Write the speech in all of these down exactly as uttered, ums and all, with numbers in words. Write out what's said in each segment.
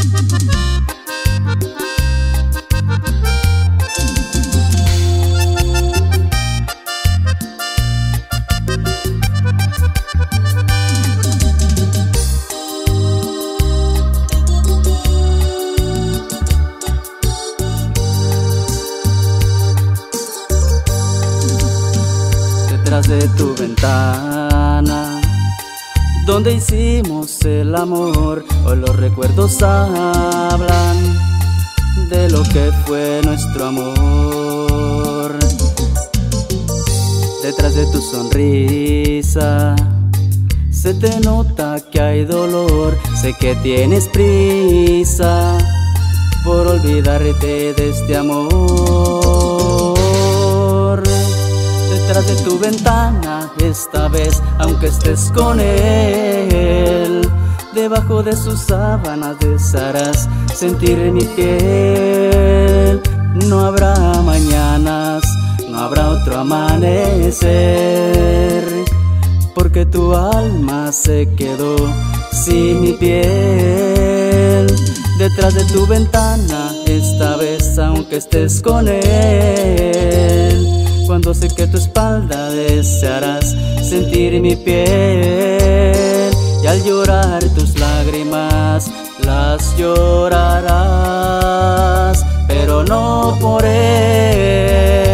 Detrás de tu ventana, donde hicimos el amor, hoy los recuerdos hablan de lo que fue nuestro amor. Detrás de tu sonrisa se te nota que hay dolor, sé que tienes prisa por olvidarte de este amor. Detrás de tu ventana, esta vez, aunque estés con él, debajo de sus sábanas desearás sentir mi piel. No habrá mañanas, no habrá otro amanecer, porque tu alma se quedó sin mi piel. Detrás de tu ventana, esta vez, aunque estés con él, cuando sé que tu espalda desearás sentir mi piel, y al llorar tus lágrimas las llorarás, pero no por él.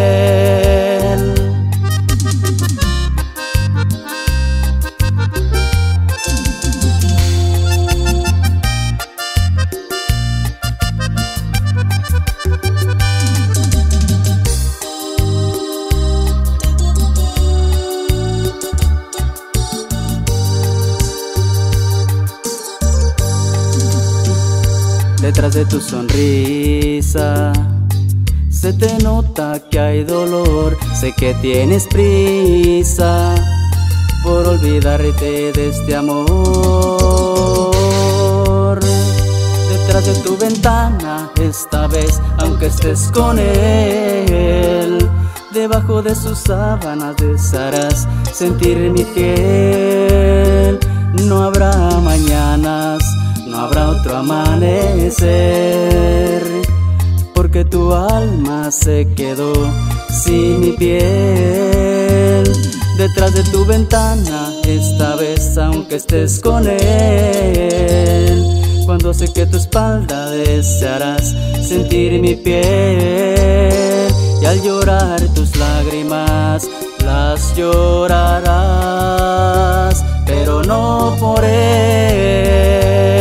Detrás de tu sonrisa se te nota que hay dolor, sé que tienes prisa por olvidarte de este amor. Detrás de tu ventana, esta vez, aunque estés con él, debajo de sus sábanas desearás sentir mi piel. No habrá mañanas, no habrá otro amanecer, porque tu alma se quedó sin mi piel. Detrás de tu ventana, esta vez, aunque estés con él, cuando sé que tu espalda desearás sentir mi piel, y al llorar tus lágrimas las llorarás, pero no por él.